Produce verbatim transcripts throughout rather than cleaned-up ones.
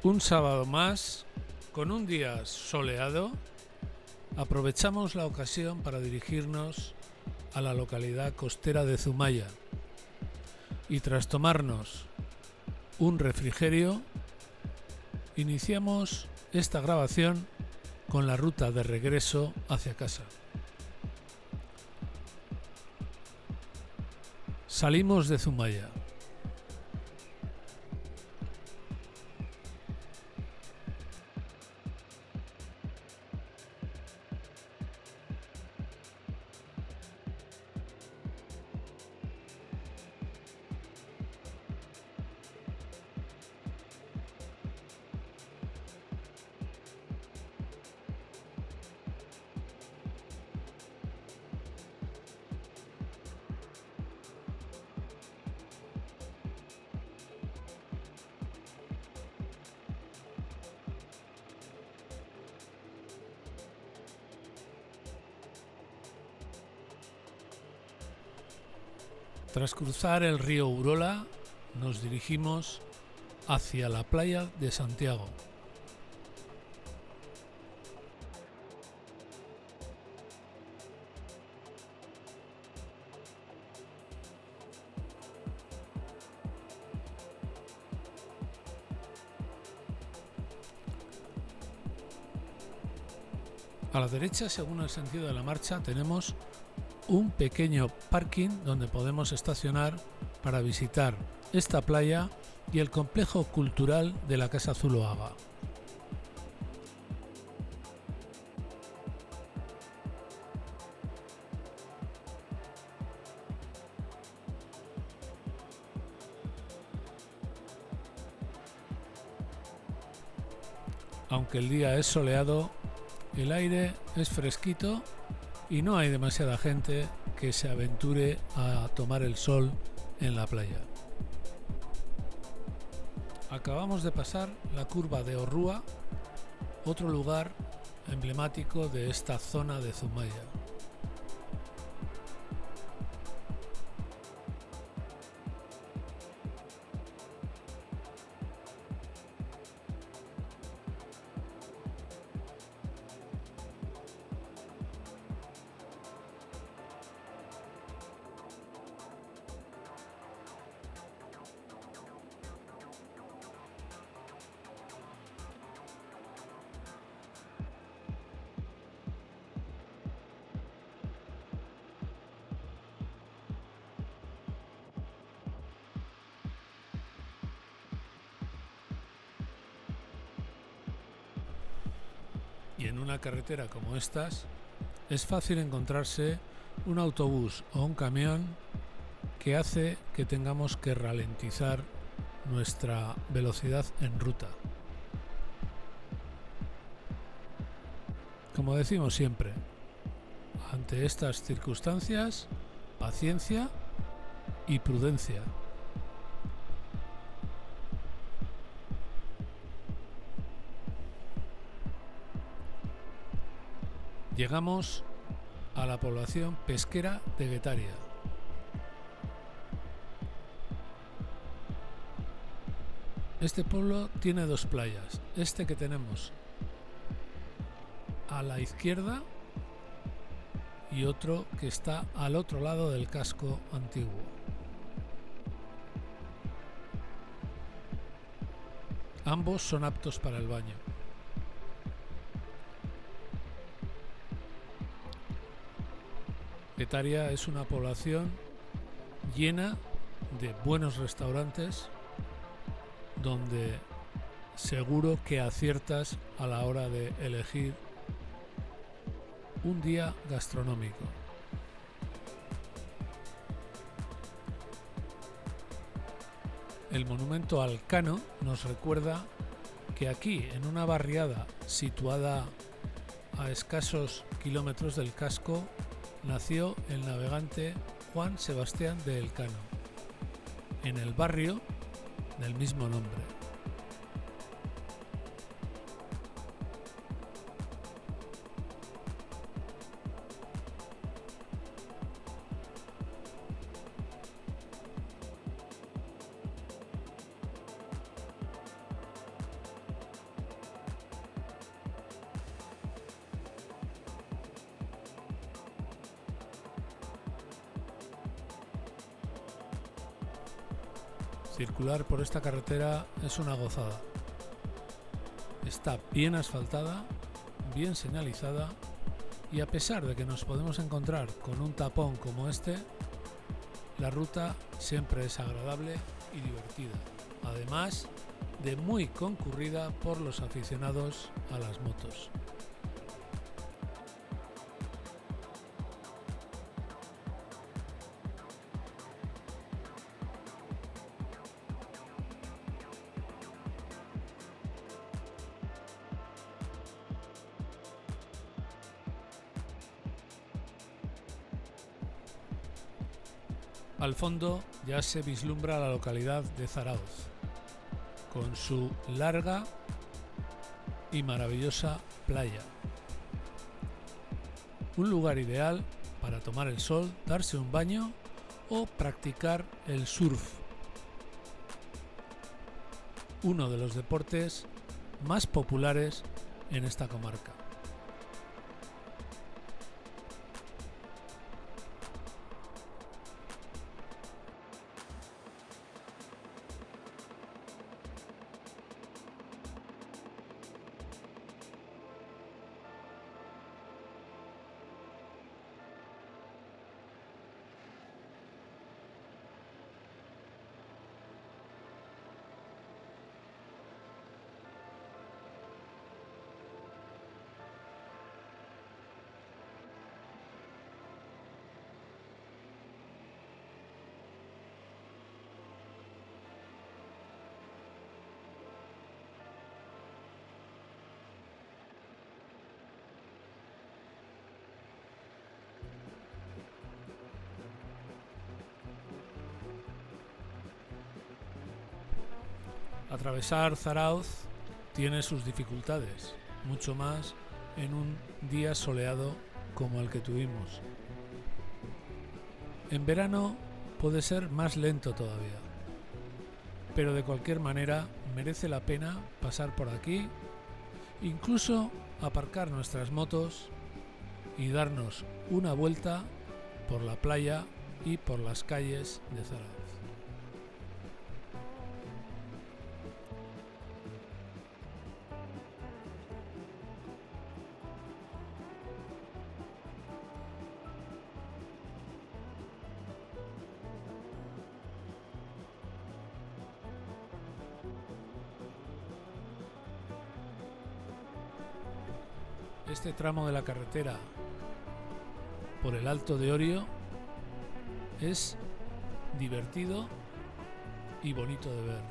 Un sábado más, con un día soleado, aprovechamos la ocasión para dirigirnos a la localidad costera de Zumaya y tras tomarnos un refrigerio, iniciamos esta grabación con la ruta de regreso hacia casa. Salimos de Zumaya. Tras cruzar el río Urola, nos dirigimos hacia la playa de Santiago. A la derecha, según el sentido de la marcha, tenemos un pequeño parking donde podemos estacionar para visitar esta playa y el complejo cultural de la Casa Zuloaga. Aunque el día es soleado, el aire es fresquito y no hay demasiada gente que se aventure a tomar el sol en la playa. Acabamos de pasar la curva de Orrúa, otro lugar emblemático de esta zona de Zumaya. Y en una carretera como estas es fácil encontrarse un autobús o un camión que hace que tengamos que ralentizar nuestra velocidad en ruta. Como decimos siempre, ante estas circunstancias, paciencia y prudencia. Llegamos a la población pesquera de Guetaria. Este pueblo tiene dos playas. Este que tenemos a la izquierda y otro que está al otro lado del casco antiguo. Ambos son aptos para el baño. Guetaria es una población llena de buenos restaurantes donde seguro que aciertas a la hora de elegir un día gastronómico. El monumento al Cano nos recuerda que aquí, en una barriada situada a escasos kilómetros del casco, nació el navegante Juan Sebastián de Elcano, en el barrio del mismo nombre. Circular por esta carretera es una gozada. Está bien asfaltada, bien señalizada y a pesar de que nos podemos encontrar con un tapón como este, la ruta siempre es agradable y divertida, además de muy concurrida por los aficionados a las motos. Al fondo ya se vislumbra la localidad de Zarautz, con su larga y maravillosa playa. Un lugar ideal para tomar el sol, darse un baño o practicar el surf, uno de los deportes más populares en esta comarca. Atravesar Zarautz tiene sus dificultades, mucho más en un día soleado como el que tuvimos. En verano puede ser más lento todavía, pero de cualquier manera merece la pena pasar por aquí, incluso aparcar nuestras motos y darnos una vuelta por la playa y por las calles de Zarautz. Este tramo de la carretera por el Alto de Orio es divertido y bonito de ver.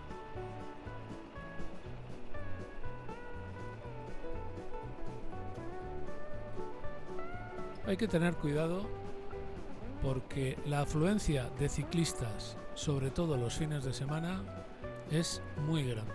Hay que tener cuidado porque la afluencia de ciclistas, sobre todo los fines de semana, es muy grande.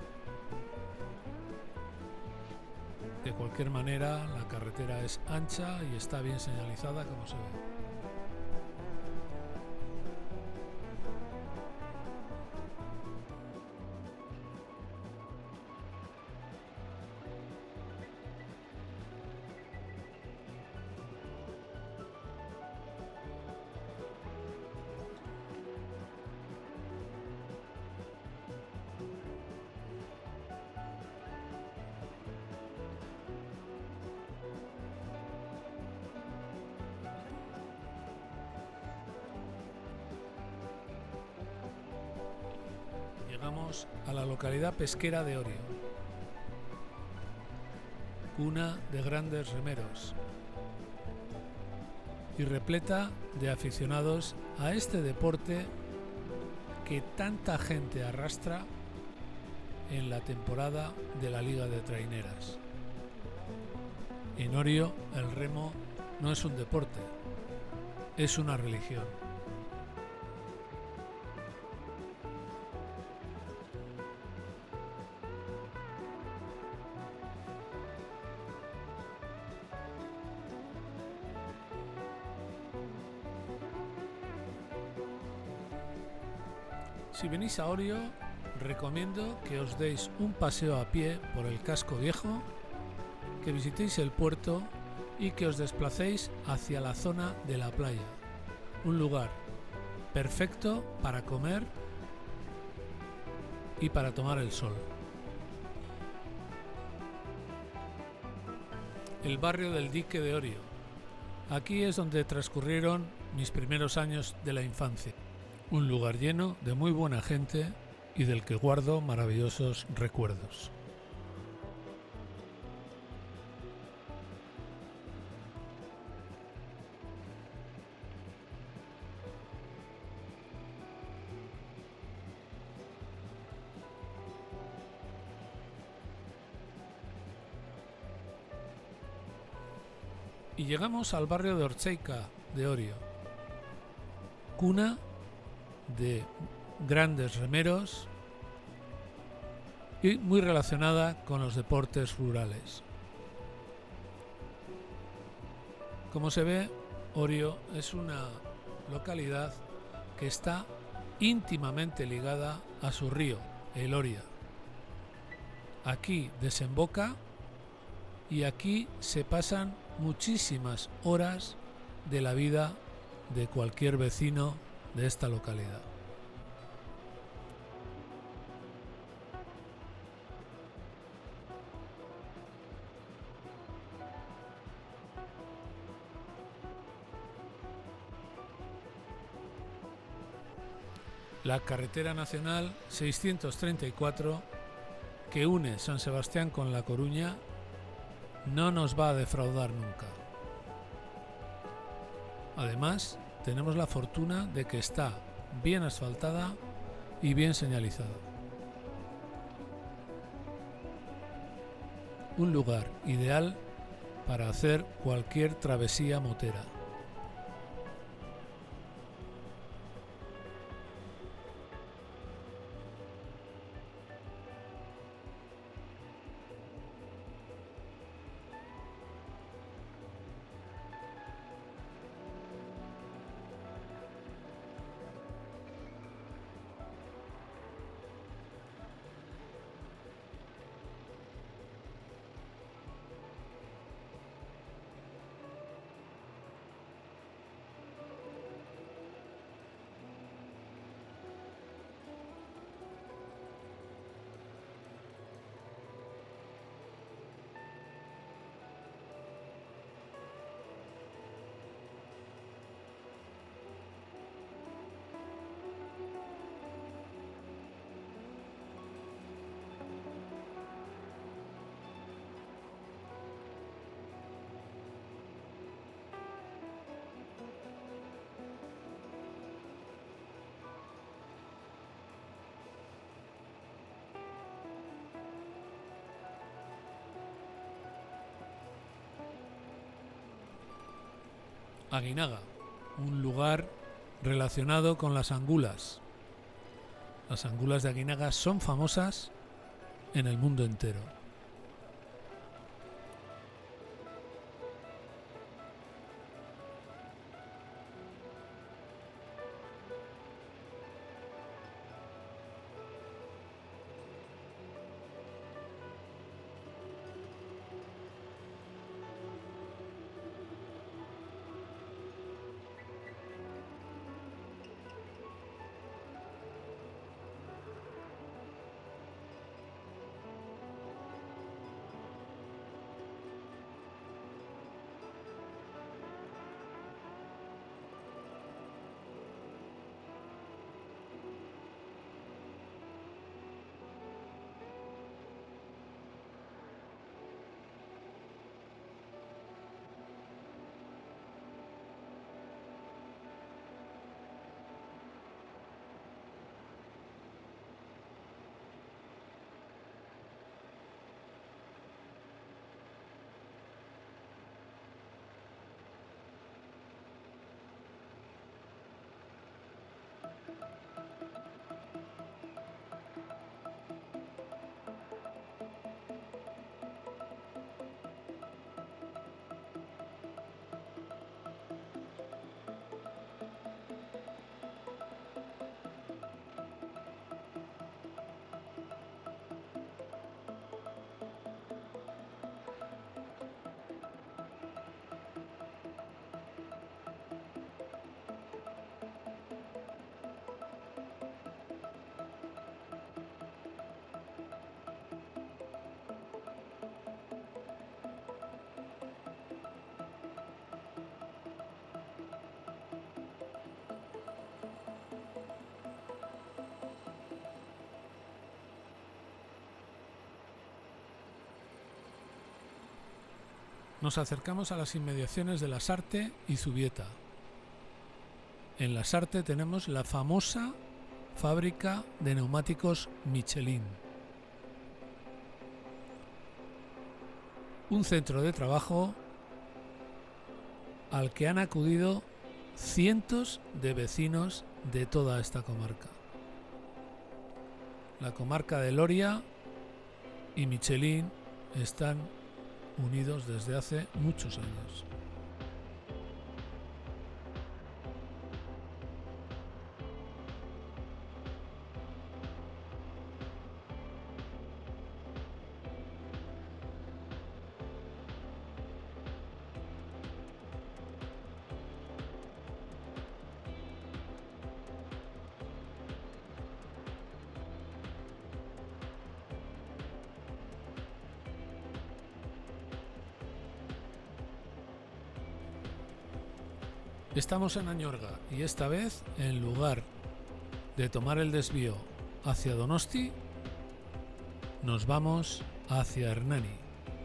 De cualquier manera, la carretera es ancha y está bien señalizada, como se ve. Llegamos a la localidad pesquera de Orio, cuna de grandes remeros y repleta de aficionados a este deporte que tanta gente arrastra en la temporada de la Liga de Traineras. En Orio el remo no es un deporte, es una religión. Si venís a Orio, recomiendo que os deis un paseo a pie por el casco viejo, que visitéis el puerto y que os desplacéis hacia la zona de la playa, un lugar perfecto para comer y para tomar el sol. El barrio del Dique de Orio. Aquí es donde transcurrieron mis primeros años de la infancia. Un lugar lleno de muy buena gente y del que guardo maravillosos recuerdos. Y llegamos al barrio de Ortzeika de Orio, cuna de grandes remeros y muy relacionada con los deportes rurales. Como se ve, Orio es una localidad que está íntimamente ligada a su río, el Oria. Aquí desemboca y aquí se pasan muchísimas horas de la vida de cualquier vecino de esta localidad. La carretera nacional seiscientos treinta y cuatro, que une San Sebastián con La Coruña, no nos va a defraudar nunca. Además, tenemos la fortuna de que está bien asfaltada y bien señalizada. Un lugar ideal para hacer cualquier travesía motera. Aguinaga, un lugar relacionado con las angulas. Las angulas de Aguinaga son famosas en el mundo entero. Nos acercamos a las inmediaciones de Lasarte y Zubieta. En Lasarte tenemos la famosa fábrica de neumáticos Michelin. Un centro de trabajo al que han acudido cientos de vecinos de toda esta comarca. La comarca de Loria y Michelin están unidos desde hace muchos años. Estamos en Añorga y esta vez, en lugar de tomar el desvío hacia Donosti, nos vamos hacia Hernani.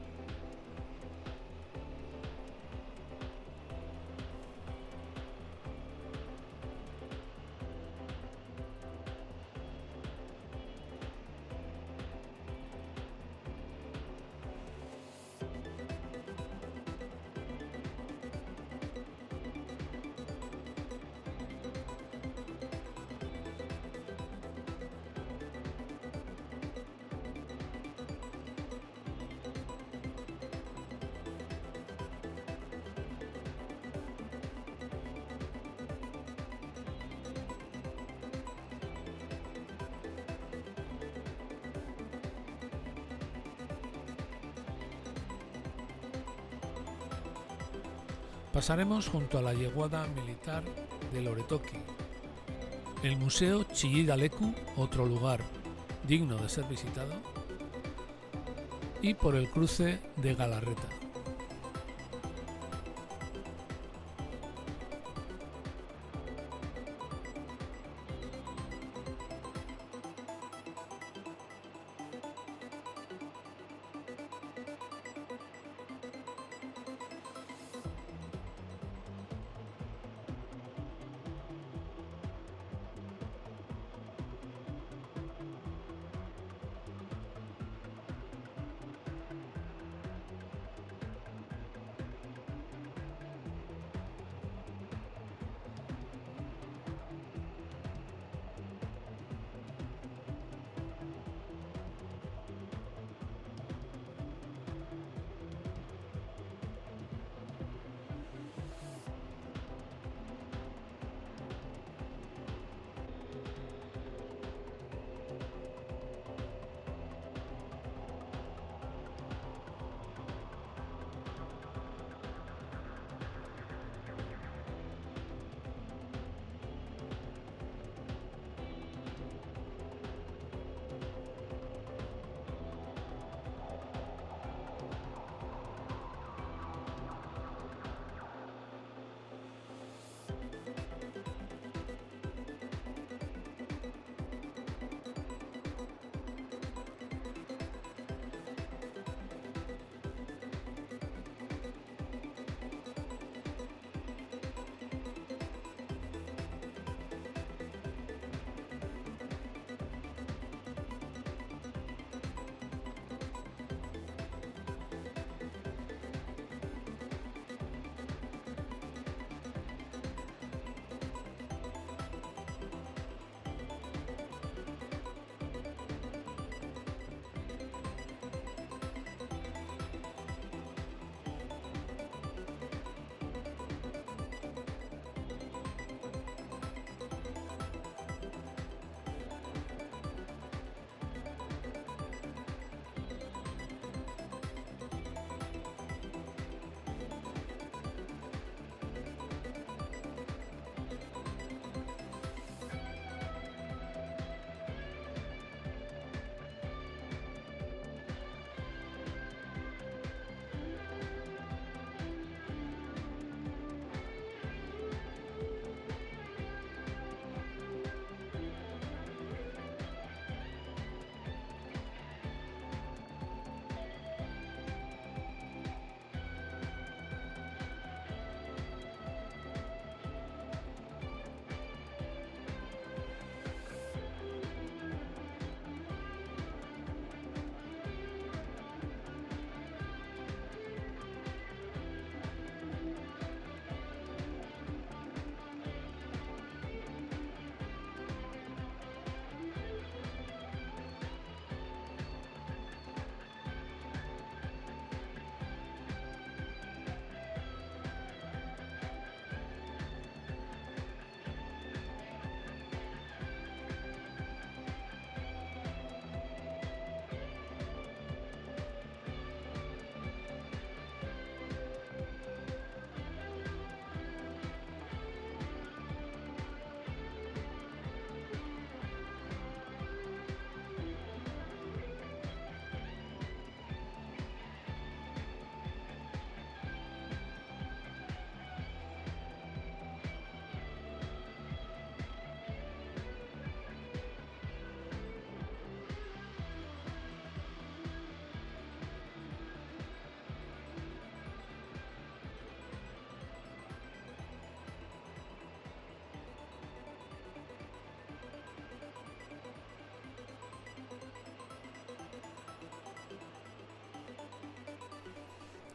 Pasaremos junto a la yeguada militar de Loretoki, el Museo Chillida Leku, otro lugar digno de ser visitado, y por el cruce de Galarreta.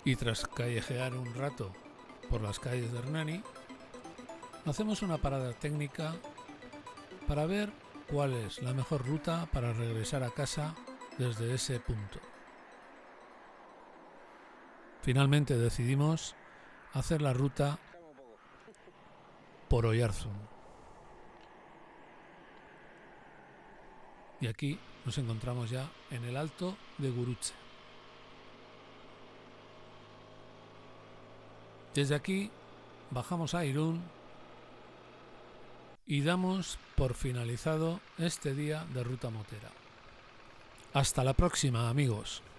y tras callejear un rato por las calles de Hernani, hacemos una parada técnica para ver cuál es la mejor ruta para regresar a casa desde ese punto. Finalmente decidimos hacer la ruta por Oyarzun. Y aquí nos encontramos ya en el Alto de Gurutze. Desde aquí bajamos a Irún y damos por finalizado este día de ruta motera. Hasta la próxima, amigos.